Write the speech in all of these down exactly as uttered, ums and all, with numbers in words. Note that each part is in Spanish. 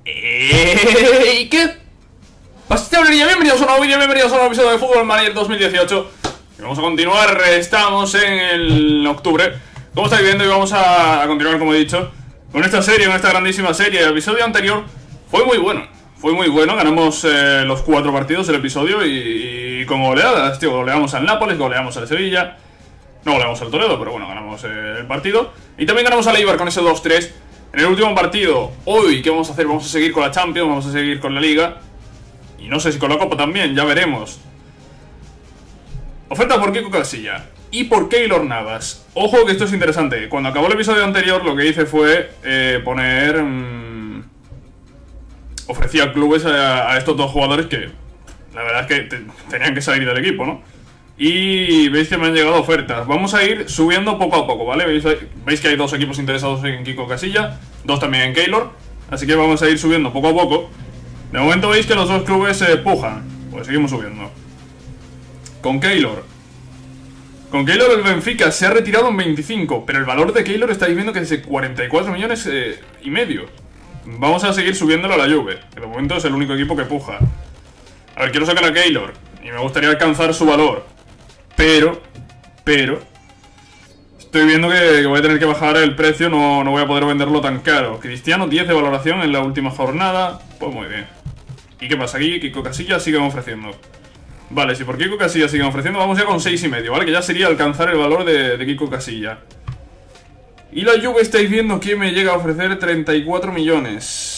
¿Y qué pasa, chavalería? Bienvenidos a un nuevo vídeo, bienvenidos a un nuevo episodio de Football Manager dos mil dieciocho. Y vamos a continuar, estamos en el octubre. Como estáis viendo, y vamos a, a continuar, como he dicho, con esta serie, con esta grandísima serie. El episodio anterior fue muy bueno, fue muy bueno. Ganamos eh, los cuatro partidos del episodio y, y con goleadas, tío. Goleamos al Nápoles, goleamos al Sevilla. No goleamos al Toledo, pero bueno, ganamos eh, el partido. Y también ganamos al Eibar con ese dos tres. En el último partido, hoy, ¿qué vamos a hacer? Vamos a seguir con la Champions, vamos a seguir con la Liga. Y no sé si con la Copa también, ya veremos. Oferta por Kiko Casilla y por Keylor Navas. Ojo que esto es interesante. Cuando acabó el episodio anterior, lo que hice fue eh, poner... Mmm, ofrecía clubes a, a estos dos jugadores que la verdad es que te, tenían que salir del equipo, ¿no? Y veis que me han llegado ofertas. Vamos a ir subiendo poco a poco, ¿vale? ¿Veis, veis que hay dos equipos interesados en Kiko Casilla, dos también en Keylor. Así que vamos a ir subiendo poco a poco. De momento veis que los dos clubes se pujan. Pues seguimos subiendo. Con Keylor Con Keylor el Benfica se ha retirado en veinticinco. Pero el valor de Keylor estáis viendo que es de cuarenta y cuatro millones eh, y medio. Vamos a seguir subiéndolo a la Juve, que de momento es el único equipo que puja. A ver, quiero sacar a Keylor y me gustaría alcanzar su valor. Pero, pero estoy viendo que, que voy a tener que bajar el precio, no, no voy a poder venderlo tan caro. Cristiano, diez de valoración en la última jornada. Pues muy bien. ¿Y qué pasa aquí? Kiko Casillas siguen ofreciendo. Vale, si por Kiko Casillas siguen ofreciendo, vamos ya con seis y medio, ¿vale? Que ya sería alcanzar el valor de, de Kiko Casilla. Y la Juve estáis viendo que me llega a ofrecer treinta y cuatro millones.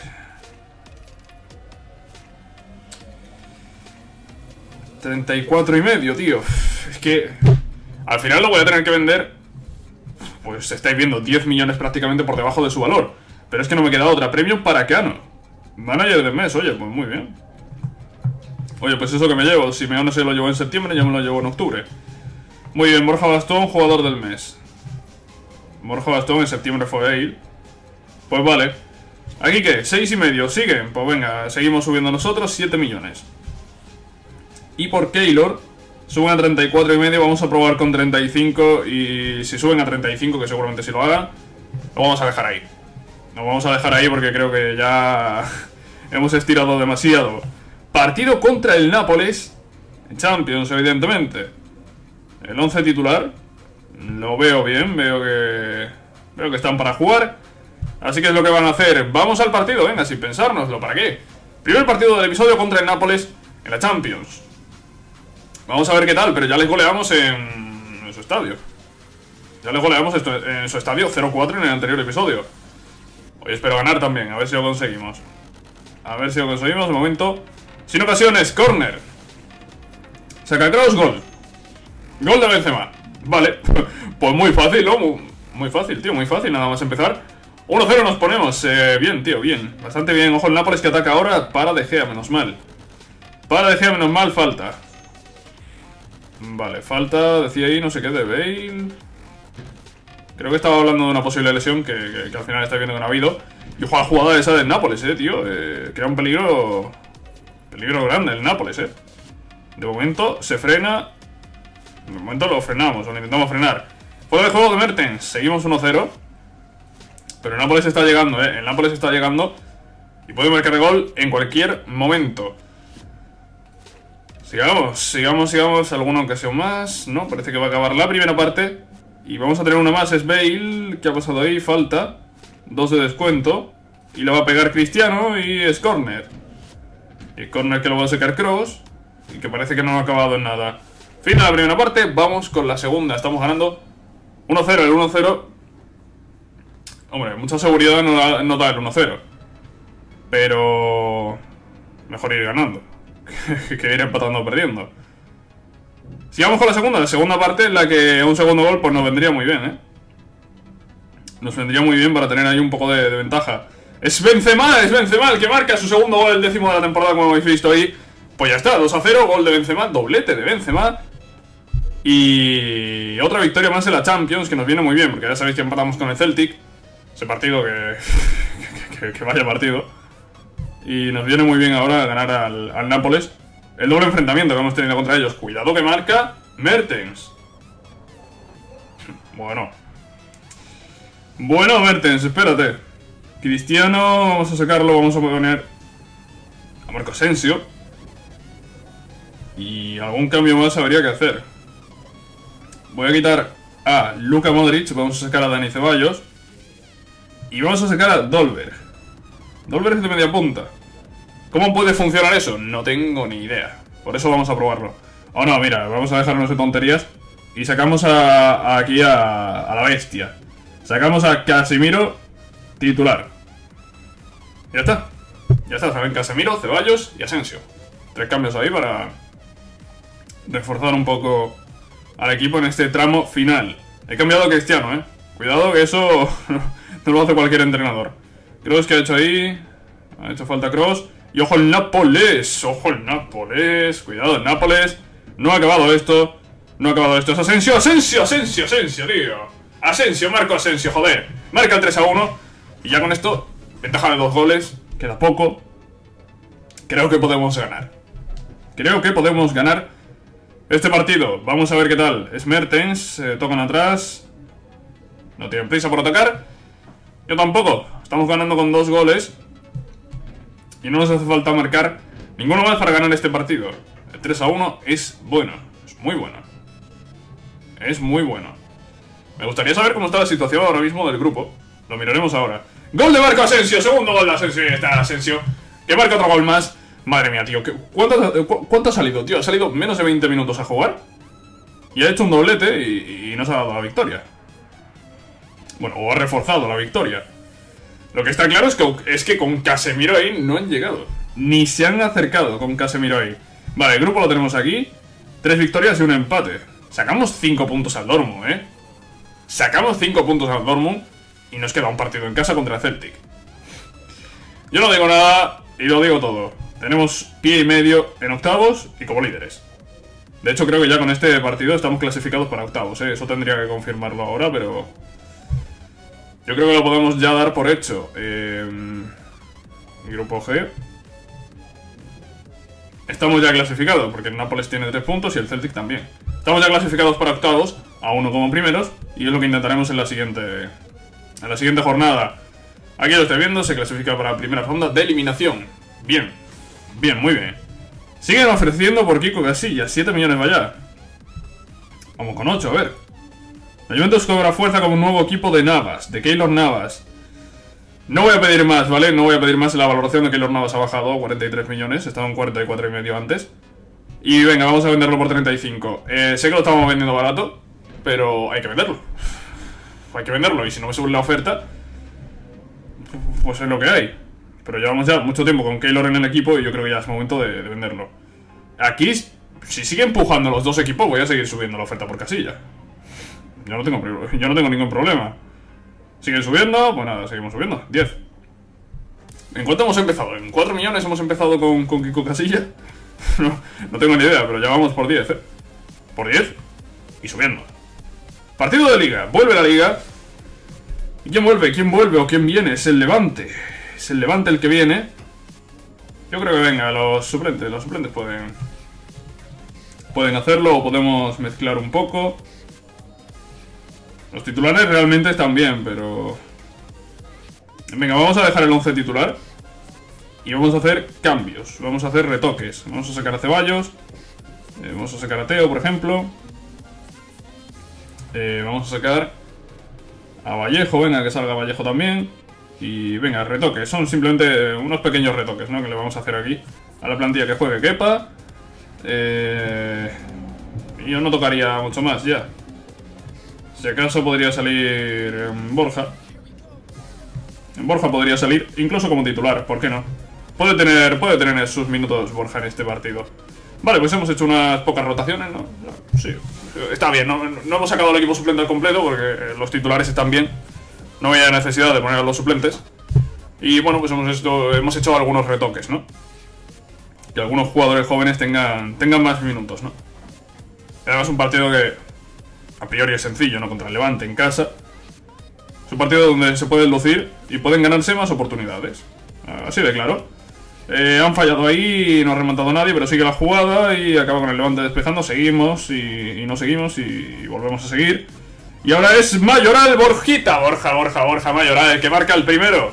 treinta y cuatro y medio, tío. Es que al final lo voy a tener que vender. Pues estáis viendo diez millones prácticamente por debajo de su valor. Pero es que no me queda otra. Premio para Cano, manager del mes. Oye, pues muy bien. Oye, pues eso que me llevo. Si me no se lo llevo en septiembre, ya me lo llevo en octubre. Muy bien, Borja Bastón, jugador del mes. Borja Bastón en septiembre fue él. Pues vale. ¿Aquí qué? seis y medio, ¿siguen? Pues venga, seguimos subiendo nosotros, siete millones. Y por Keylor suben a treinta y cuatro y medio, vamos a probar con treinta y cinco. Y si suben a treinta y cinco, que seguramente sí lo hagan, lo vamos a dejar ahí. Lo vamos a dejar ahí porque creo que ya hemos estirado demasiado. Partido contra el Nápoles, Champions, evidentemente. El once titular lo veo bien, veo que veo que están para jugar. Así que es lo que van a hacer. Vamos al partido, venga, sin pensárnoslo, ¿para qué? Primer partido del episodio contra el Nápoles en la Champions. Vamos a ver qué tal, pero ya les goleamos en, en su estadio. Ya les goleamos esto, en su estadio cero cuatro en el anterior episodio. Hoy espero ganar también, a ver si lo conseguimos. A ver si lo conseguimos, de momento. Sin ocasiones, córner. Saca cross, gol. Gol de Benzema. Vale, pues muy fácil, ¿no? Muy, muy fácil, tío, muy fácil, nada más empezar. uno cero nos ponemos, eh, bien, tío, bien. Bastante bien, ojo el Nápoles que ataca ahora para De Gea, menos mal. Para De Gea, menos mal, falta. Vale, falta, decía ahí, no sé qué, de Bale. Creo que estaba hablando de una posible lesión que, que, que al final está viendo que no ha habido. Y juega la jugada esa del Nápoles, eh, tío. Eh, crea un peligro. Peligro grande el Nápoles, eh. De momento se frena. De momento lo frenamos, o lo intentamos frenar. Fuera de juego de Mertens, seguimos uno cero. Pero el Nápoles está llegando, eh. El Nápoles está llegando. Y puede marcar gol en cualquier momento. Sigamos, sigamos, sigamos, alguna ocasión más. No, parece que va a acabar la primera parte. Y vamos a tener una más, es Bale. ¿Qué ha pasado ahí? Falta. Dos de descuento. Y la va a pegar Cristiano y es córner. Y córner que lo va a sacar Kroos. Y que parece que no ha acabado en nada. Fin de la primera parte, vamos con la segunda. Estamos ganando uno cero, el uno cero. Hombre, mucha seguridad no da, no da el uno cero. Pero mejor ir ganando que ir empatando o perdiendo. Sigamos con la segunda, la segunda parte en la que un segundo gol pues nos vendría muy bien, ¿eh? Nos vendría muy bien para tener ahí un poco de, de ventaja. Es Benzema, es Benzema el que marca su segundo gol, el décimo de la temporada, como habéis visto ahí. Pues ya está, dos a cero, gol de Benzema, doblete de Benzema. Y otra victoria más en la Champions, que nos viene muy bien, porque ya sabéis que empatamos con el Celtic. Ese partido que, que, que, que vaya partido. Y nos viene muy bien ahora ganar al, al Nápoles. El doble enfrentamiento que hemos tenido contra ellos. Cuidado que marca Mertens. Bueno. Bueno, Mertens, espérate. Cristiano, vamos a sacarlo, vamos a poner a Marco Asensio. Y algún cambio más habría que hacer. Voy a quitar a Luka Modric, vamos a sacar a Dani Ceballos. Y vamos a sacar a Dolberg. Dolberg es de media punta. ¿Cómo puede funcionar eso? No tengo ni idea. Por eso vamos a probarlo. Oh no, mira, vamos a dejarnos de tonterías. Y sacamos a, a aquí a, a la bestia. Sacamos a Casemiro titular. Ya está. Ya está, saben, Casemiro, Ceballos y Asensio. Tres cambios ahí para reforzar un poco al equipo en este tramo final. He cambiado a Cristiano, eh. Cuidado que eso no lo hace cualquier entrenador. Kroos, que ha hecho ahí. Ha hecho falta Kroos. Y ojo el Nápoles. Ojo el Nápoles. Cuidado el Nápoles. No ha acabado esto. No ha acabado esto. Es Asensio. Asensio, Asensio, Asensio, tío. Asensio, Marco Asensio, joder. Marca el tres a uno. Y ya con esto, ventaja de dos goles. Queda poco. Creo que podemos ganar. Creo que podemos ganar este partido. Vamos a ver qué tal. Es Mertens. Eh, tocan atrás. No tienen prisa por atacar. Yo tampoco. Estamos ganando con dos goles. Y no nos hace falta marcar ninguno más para ganar este partido. El tres a uno es bueno. Es muy bueno. Es muy bueno. Me gustaría saber cómo está la situación ahora mismo del grupo. Lo miraremos ahora. Gol de Marco Asensio. Segundo gol de Asensio. Y está Asensio. Que marca otro gol más. Madre mía, tío. ¿Cuánto, ¿Cuánto ha salido, tío? Ha salido menos de veinte minutos a jugar. Y ha hecho un doblete y, y nos ha dado la victoria. Bueno, o ha reforzado la victoria. Lo que está claro es que, es que con Casemiro ahí no han llegado. Ni se han acercado con Casemiro ahí. Vale, el grupo lo tenemos aquí. Tres victorias y un empate. Sacamos cinco puntos al Dortmund, ¿eh? Sacamos cinco puntos al Dortmund. Y nos queda un partido en casa contra el Celtic. Yo no digo nada y lo digo todo. Tenemos pie y medio en octavos y como líderes. De hecho, creo que ya con este partido estamos clasificados para octavos, ¿eh? Eso tendría que confirmarlo ahora, pero... yo creo que lo podemos ya dar por hecho. Eh, grupo G. Estamos ya clasificados, porque el Nápoles tiene tres puntos y el Celtic también. Estamos ya clasificados para octavos, a uno como primeros, y es lo que intentaremos en la siguiente, en la siguiente jornada. Aquí lo estoy viendo, se clasifica para la primera ronda de eliminación. Bien, bien, muy bien. Siguen ofreciendo por Kiko Casillas, siete millones vaya. Vamos con ocho, a ver. La Juventus cobra fuerza como un nuevo equipo de Navas, de Keylor Navas. No voy a pedir más, ¿vale? No voy a pedir más. La valoración de Keylor Navas ha bajado a cuarenta y tres millones. Estaba en cuarenta y cuatro y medio antes. Y venga, vamos a venderlo por treinta y cinco. Eh, sé que lo estamos vendiendo barato, pero hay que venderlo. Hay que venderlo. Y si no me sube la oferta, pues es lo que hay. Pero llevamos ya mucho tiempo con Keylor en el equipo y yo creo que ya es momento de, de venderlo. Aquí, si sigue empujando los dos equipos, voy a seguir subiendo la oferta por casilla. Yo no tengo, yo no tengo ningún problema. Siguen subiendo, pues nada, seguimos subiendo. diez. ¿En cuánto hemos empezado? ¿En cuatro millones hemos empezado con, con Kiko Casilla? no, no tengo ni idea, pero ya vamos por diez, ¿eh? Por diez y subiendo. Partido de liga, vuelve la liga. ¿Y quién vuelve? ¿Quién vuelve o quién viene? Es el Levante. Es el Levante el que viene. Yo creo que venga, los suplentes. Los suplentes pueden Pueden hacerlo o podemos mezclar un poco. Los titulares realmente están bien, pero... venga, vamos a dejar el once titular. Y vamos a hacer cambios. Vamos a hacer retoques. Vamos a sacar a Ceballos. Eh, vamos a sacar a Teo, por ejemplo. Eh, vamos a sacar a Vallejo. Venga, que salga Vallejo también. Y venga, retoques. Son simplemente unos pequeños retoques, ¿no? Que le vamos a hacer aquí a la plantilla que juegue Kepa. Eh... Y yo no tocaría mucho más ya. Si acaso podría salir en Borja. En Borja podría salir incluso como titular, ¿por qué no? Puede tener, puede tener sus minutos Borja en este partido. Vale, pues hemos hecho unas pocas rotaciones, ¿no? Sí, está bien, no, no hemos sacado el equipo suplente al completo porque los titulares están bien. No había necesidad de poner a los suplentes. Y bueno, pues hemos hecho, hemos hecho algunos retoques, ¿no? Que algunos jugadores jóvenes tengan, tengan más minutos, ¿no? Además un partido que a priori es sencillo, ¿no? Contra el Levante en casa. Es un partido donde se pueden lucir y pueden ganarse más oportunidades. Así de claro. Eh, han fallado ahí, no ha remontado nadie, pero sigue la jugada y acaba con el Levante despejando. Seguimos y, y no seguimos y, y volvemos a seguir. Y ahora es Mayoral, Borjita, Borja, Borja, Borja, Mayoral, el que marca el primero.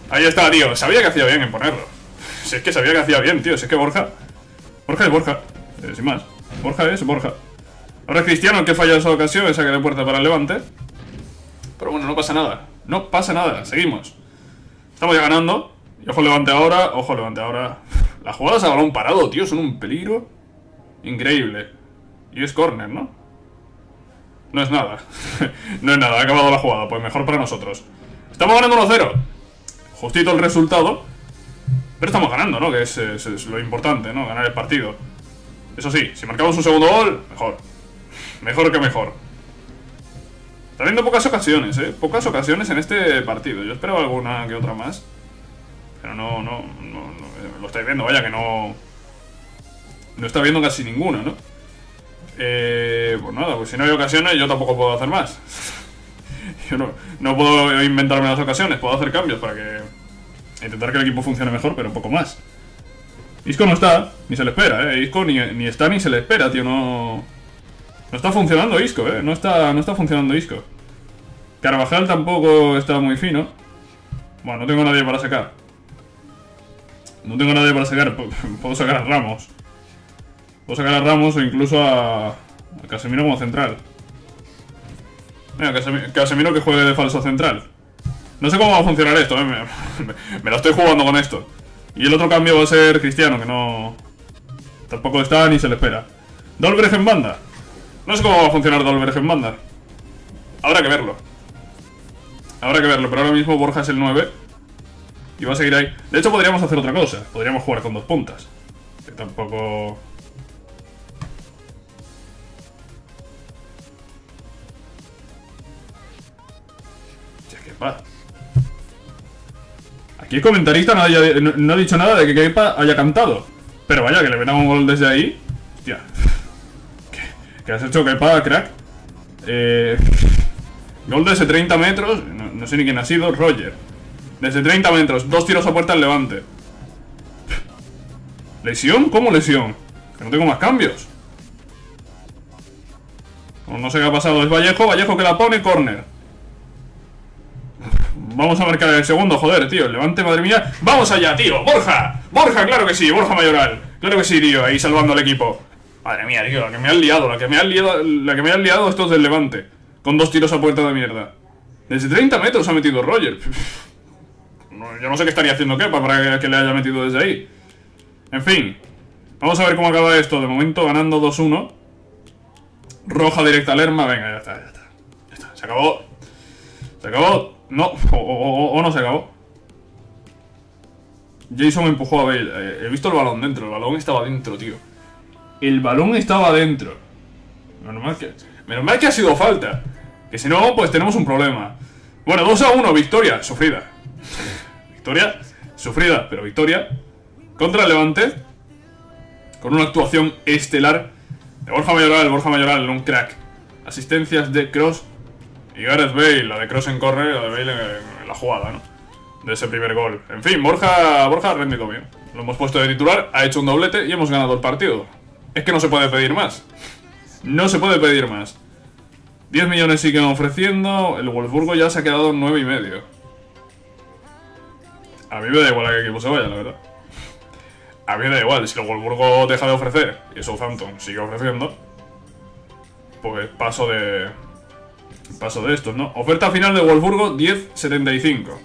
Ahí está, tío. Sabía que hacía bien en ponerlo. Si es que sabía que hacía bien, tío. Si es que Borja... Borja es Borja. Eh, sin más. Borja es Borja. Ahora es Cristiano el que falla esa ocasión, esa que de puerta para el Levante. Pero bueno, no pasa nada. No pasa nada. Seguimos. Estamos ya ganando. Y ojo Levante ahora. Ojo Levante ahora. Las jugadas a balón parado, tío, son un peligro increíble. Y es córner, ¿no? No es nada. No es nada, ha acabado la jugada. Pues mejor para nosotros. Estamos ganando uno cero. Justito el resultado. Pero estamos ganando, ¿no? Que es, es, es lo importante, ¿no? Ganar el partido. Eso sí, si marcamos un segundo gol, mejor. Mejor que mejor. Está habiendo pocas ocasiones, ¿eh? Pocas ocasiones en este partido. Yo esperaba alguna que otra más. Pero no, no, no, no lo estáis viendo, vaya que no... No está viendo casi ninguna, ¿no? Eh, pues nada, pues si no hay ocasiones yo tampoco puedo hacer más. Yo no, no puedo inventarme las ocasiones, puedo hacer cambios para que... Intentar que el equipo funcione mejor, pero un poco más. Isco no está, ni se le espera, ¿eh? Isco ni, ni está ni se le espera, tío, no... No está funcionando Isco, ¿eh? No está, no está funcionando Isco. Carvajal tampoco está muy fino. Bueno, no tengo nadie para sacar. No tengo nadie para sacar, puedo sacar a Ramos. Puedo sacar a Ramos o incluso a, a Casemiro como central. Venga, Casemiro, Casemiro que juegue de falso central. No sé cómo va a funcionar esto, ¿eh? me, me, me la estoy jugando con esto. Y el otro cambio va a ser Cristiano, que no... Tampoco está ni se le espera. Dolberg en banda. No sé cómo va a funcionar Dolberg en banda. Habrá que verlo. Habrá que verlo, pero ahora mismo Borja es el nueve. Y va a seguir ahí. De hecho podríamos hacer otra cosa. Podríamos jugar con dos puntas. Que tampoco... Ya que va. Aquí el comentarista no, haya, no, no ha dicho nada de que Kepa haya cantado. Pero vaya, que le metan un gol desde ahí. Hostia. ¿Qué, qué has hecho, Kepa, crack? Eh, gol desde treinta metros. No, no sé ni quién ha sido. Roger. Desde treinta metros. Dos tiros a puerta al Levante. ¿Lesión? ¿Cómo lesión? Que no tengo más cambios. No, no sé qué ha pasado. Es Vallejo. Vallejo que la pone. Córner. Vamos a marcar el segundo, joder, tío. El Levante, madre mía. ¡Vamos allá, tío! ¡Borja! ¡Borja, claro que sí! ¡Borja Mayoral! Claro que sí, tío. Ahí salvando al equipo. Madre mía, tío. La que me han liado. La que me han liado, la que me han liado estos del Levante. Con dos tiros a puerta de mierda. Desde treinta metros ha metido Roger. Yo no sé qué estaría haciendo Kepa para que le haya metido desde ahí. En fin. Vamos a ver cómo acaba esto. De momento ganando dos uno. Roja directa a Lerma. Venga, ya está, ya está. Ya está. Se acabó. Se acabó. No, o, o, o no se acabó. Jason me empujó a Bale. Eh, he visto el balón dentro. El balón estaba dentro, tío. El balón estaba dentro. Menos mal que, menos mal que ha sido falta. Que si no, pues tenemos un problema. Bueno, dos a uno. Victoria sufrida. Victoria sufrida, pero victoria contra el Levante. Con una actuación estelar de Borja Mayoral. Borja Mayoral, un crack. Asistencias de Kroos y Gareth Bale, la de Kroos en córner, la de Bale en, en la jugada, ¿no? De ese primer gol. En fin, Borja, Borja ha rendido bien. Lo hemos puesto de titular, ha hecho un doblete y hemos ganado el partido. Es que no se puede pedir más. No se puede pedir más. diez millones siguen ofreciendo. El Wolfsburgo ya se ha quedado en nueve y medio. A mí me da igual a qué equipo se vaya, la verdad. A mí me da igual. Si el Wolfsburgo deja de ofrecer y el Southampton sigue ofreciendo, pues paso de... Paso de estos, ¿no? Oferta final de Wolfsburgo, diez setenta y cinco.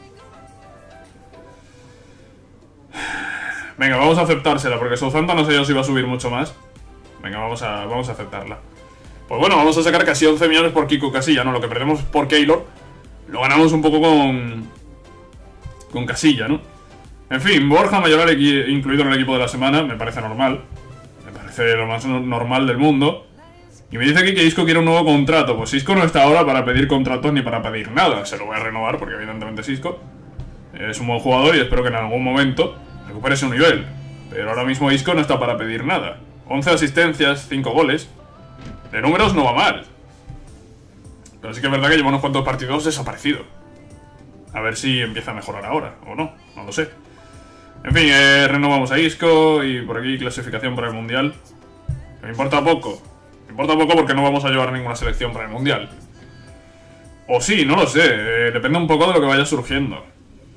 Venga, vamos a aceptársela, porque Southampton no sé yo si va a subir mucho más. Venga, vamos a, vamos a aceptarla. Pues bueno, vamos a sacar casi once millones por Kiko Casilla, ¿no? Lo que perdemos por Keylor lo ganamos un poco con... Con Casilla, ¿no? En fin, Borja Mayoral incluido en el equipo de la semana, me parece normal. Me parece lo más normal del mundo. Y me dice aquí que Isco quiere un nuevo contrato. Pues Isco no está ahora para pedir contratos ni para pedir nada. Se lo voy a renovar porque evidentemente es Isco. Es un buen jugador y espero que en algún momento recupere su nivel. Pero ahora mismo Isco no está para pedir nada. once asistencias, cinco goles. De números no va mal. Pero sí que es verdad que lleva unos cuantos partidos desaparecido. A ver si empieza a mejorar ahora, o no, no lo sé. En fin, eh, renovamos a Isco y por aquí clasificación para el Mundial. Me importa poco. Me importa poco porque no vamos a llevar ninguna selección para el Mundial. O sí, no lo sé. Eh, depende un poco de lo que vaya surgiendo.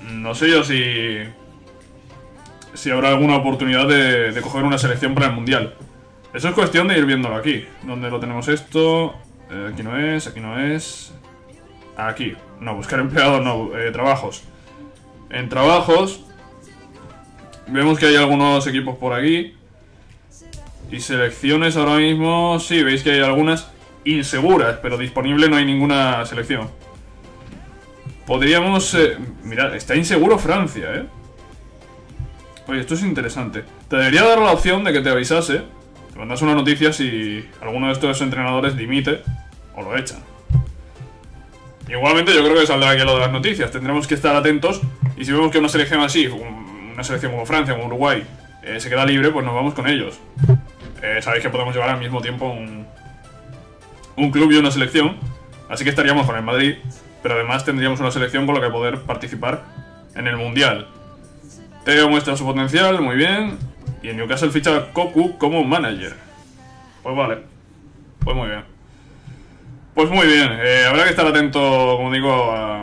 No sé yo si... Si habrá alguna oportunidad de, de coger una selección para el Mundial. Eso es cuestión de ir viéndolo aquí. ¿Dónde lo tenemos esto? Eh, aquí no es, aquí no es... Aquí. No, buscar empleados, no, eh, trabajos. En trabajos... Vemos que hay algunos equipos por aquí. Y selecciones ahora mismo... Sí, veis que hay algunas inseguras, pero disponible no hay ninguna selección. Podríamos... Eh, mirad, está inseguro Francia, ¿eh? Oye, esto es interesante. Te debería dar la opción de que te avisase, te mandas una noticia si alguno de estos entrenadores dimite o lo echan. Igualmente yo creo que saldrá aquí lo de las noticias. Tendremos que estar atentos y si vemos que una selección así, una selección como Francia, como Uruguay, eh, se queda libre, pues nos vamos con ellos. Eh, sabéis que podemos llevar al mismo tiempo un, un club y una selección, así que estaríamos con el Madrid, pero además tendríamos una selección con la que poder participar en el Mundial. Teo muestra su potencial, muy bien. Y en Newcastle ficha a Cocu como manager. Pues vale. Pues muy bien. Pues muy bien. Eh, habrá que estar atento, como digo, a,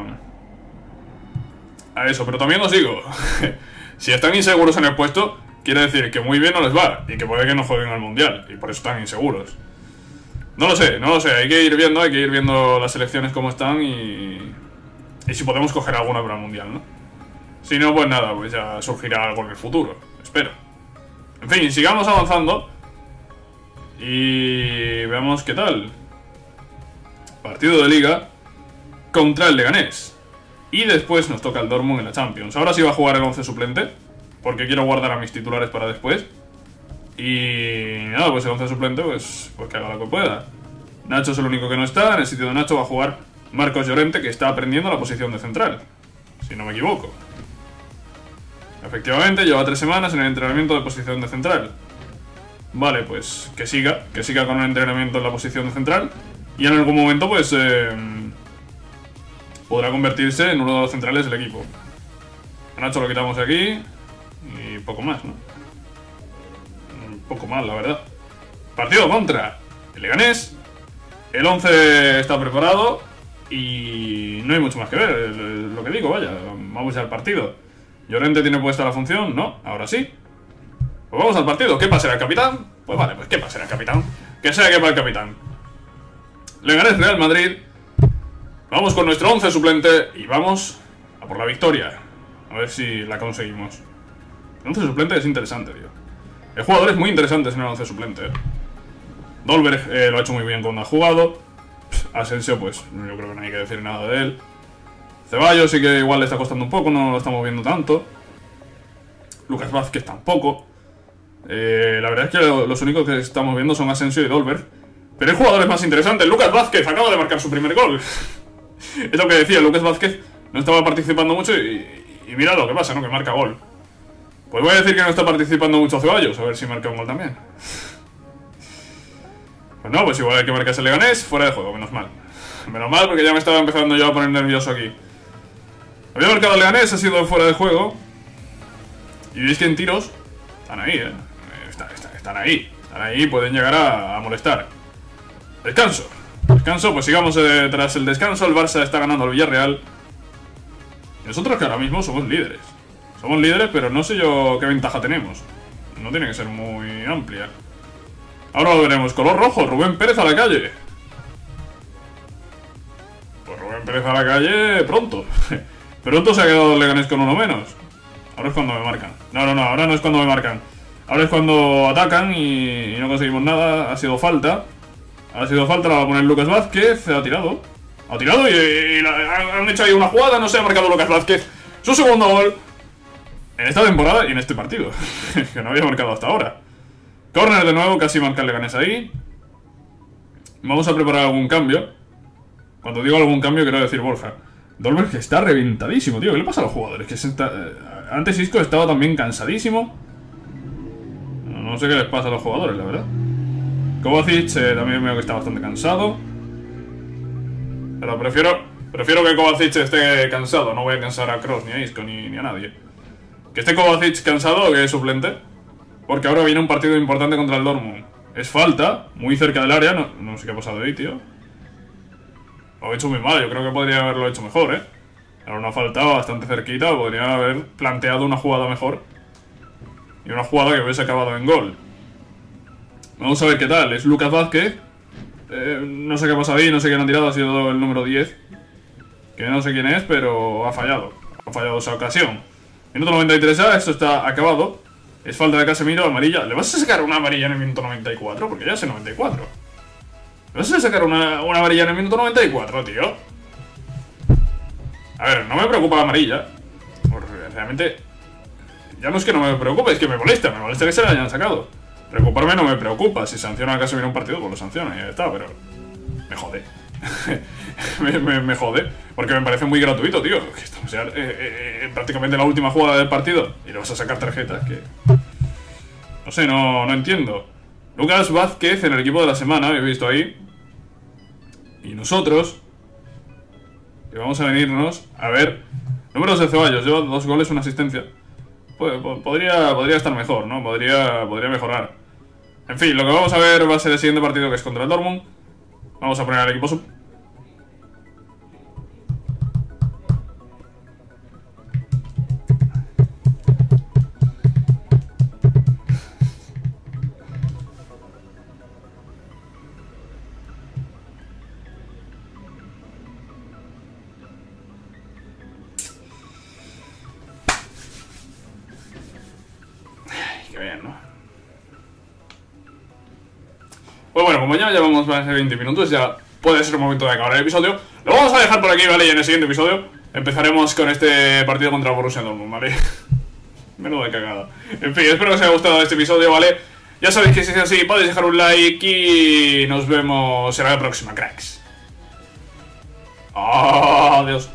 a eso. Pero también os digo, si están inseguros en el puesto, quiere decir que muy bien no les va. Y que puede que no jueguen al Mundial. Y por eso están inseguros. No lo sé, no lo sé. Hay que ir viendo, hay que ir viendo las selecciones como están y... Y si podemos coger alguna para el Mundial, ¿no? Si no, pues nada, pues ya surgirá algo en el futuro. Espero. En fin, sigamos avanzando. Y veamos qué tal. Partido de Liga contra el Leganés. Y después nos toca el Dortmund en la Champions. Ahora sí va a jugar el once suplente, porque quiero guardar a mis titulares para después. Y nada, pues el once suplente, pues, pues que haga lo que pueda. Nacho es el único que no está. En el sitio de Nacho va a jugar Marcos Llorente, que está aprendiendo la posición de central, si no me equivoco. Efectivamente, lleva tres semanas en el entrenamiento de posición de central. Vale, pues que siga, que siga con el entrenamiento en la posición de central. Y en algún momento, pues, eh, podrá convertirse en uno de los centrales del equipo. A Nacho lo quitamos de aquí. Y poco más, ¿no? Un poco más, la verdad. Partido contra el Leganés. El once está preparado. Y no hay mucho más que ver, lo que digo, vaya. Vamos ya al partido. ¿Llorente tiene puesta la función? No, ahora sí. Pues vamos al partido. ¿Qué pasa, el capitán? Pues vale, pues ¿qué pasa, el capitán? Que sea que para el capitán. Leganés Real Madrid. Vamos con nuestro once suplente y vamos a por la victoria. A ver si la conseguimos. El once suplente es interesante, tío. Hay jugadores muy interesantes en el once suplente. Dolberg eh, lo ha hecho muy bien cuando ha jugado. Asensio, pues yo creo que no hay que decir nada de él. Ceballos sí que igual le está costando un poco, no lo estamos viendo tanto. Lucas Vázquez tampoco. Eh, la verdad es que los únicos que estamos viendo son Asensio y Dolberg. Pero hay jugadores más interesantes. Lucas Vázquez acaba de marcar su primer gol. Es lo que decía, Lucas Vázquez no estaba participando mucho y, y mira lo que pasa, ¿no? Que marca gol. Pues voy a decir que no está participando mucho Ceballos, a ver si marca un gol también. Pues no, pues igual hay que marcarse el Leganés, fuera de juego, menos mal. Menos mal porque ya me estaba empezando yo a poner nervioso aquí. Había marcado el Leganés, ha sido fuera de juego. Y veis que en tiros están ahí, ¿eh? Están, están, están ahí, están ahí, pueden llegar a, a molestar. Descanso. Descanso, pues sigamos eh, tras el descanso. El Barça está ganando al Villarreal. Y nosotros que ahora mismo somos líderes. Somos líderes, pero no sé yo qué ventaja tenemos. No tiene que ser muy amplia. Ahora lo veremos. Color rojo, Rubén Pérez a la calle. Pues Rubén Pérez a la calle pronto. Pronto se ha quedado el Leganés con uno menos. Ahora es cuando me marcan. No, no, no, ahora no es cuando me marcan. Ahora es cuando atacan y, y no conseguimos nada. Ha sido falta. Ha sido falta, la va a poner Lucas Vázquez. Ha tirado. Ha tirado y, y la, han hecho ahí una jugada. No se ha marcado Lucas Vázquez su segundo gol en esta temporada y en este partido. Que no había marcado hasta ahora. Corner de nuevo, casi marca el Leganés ahí. Vamos a preparar algún cambio. Cuando digo algún cambio quiero decir Borja. Dolberg que está reventadísimo, tío. ¿Qué le pasa a los jugadores? Que se está... Antes Isco estaba también cansadísimo. No sé qué les pasa a los jugadores, la verdad. Kovacic eh, también veo que está bastante cansado. Pero prefiero prefiero que Kovacic esté cansado. No voy a cansar a Kroos, ni a Isco, ni, ni a nadie. Que esté Kovacic cansado o que es suplente. Porque ahora viene un partido importante contra el Dortmund. Es falta, muy cerca del área. No, no sé qué ha pasado ahí, tío. Lo he hecho muy mal, yo creo que podría haberlo hecho mejor, ¿eh? Era una falta bastante cerquita, podrían haber planteado una jugada mejor. Y una jugada que hubiese acabado en gol. Vamos a ver qué tal, es Lucas Vázquez. Eh, no sé qué pasa ahí, no sé quién ha tirado, ha sido el número diez. Que no sé quién es, pero ha fallado. Ha fallado esa ocasión. Minuto noventa y tres ya, esto está acabado. Es falta de Casemiro, amarilla. ¿Le vas a sacar una amarilla en el minuto noventa y cuatro? Porque ya es el noventa y cuatro. ¿Le vas a sacar una, una amarilla en el minuto noventa y cuatro, tío? A ver, no me preocupa la amarilla. Porque realmente... Ya no es que no me preocupe, es que me molesta. Me molesta que se la hayan sacado. Preocuparme no me preocupa. Si sanciona a Casemiro un partido, pues lo sanciona y ya está, pero... Me jode. me, me, me jode. Porque me parece muy gratuito, tío. Que estamos ya eh, eh, prácticamente en la última jugada del partido. Y le vas a sacar tarjetas que... No sé, no, no entiendo. Lucas Vázquez en el equipo de la semana, he visto ahí. Y nosotros... Que vamos a venirnos a ver... Números de Ceballos, lleva dos goles, una asistencia. Pues, podría, podría estar mejor, ¿no? Podría, podría mejorar. En fin, lo que vamos a ver va a ser el siguiente partido, que es contra el Dortmund. Vamos a poner al equipo sub. Qué bien, ¿no? Pues bueno, como ya llevamos más de veinte minutos, ya puede ser el momento de acabar el episodio. Lo vamos a dejar por aquí, ¿vale? Y en el siguiente episodio empezaremos con este partido contra el Borussia Dortmund, ¿vale? Menuda cagada. En fin, espero que os haya gustado este episodio, ¿vale? Ya sabéis que si es así, podéis dejar un like y nos vemos en la próxima, cracks. Adiós.